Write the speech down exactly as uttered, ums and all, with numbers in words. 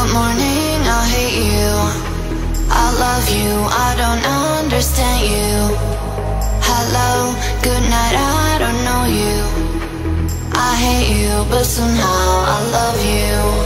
Good morning, I hate you. I love you, I don't understand you. Hello, good night, I don't know you. I hate you, but somehow I love you.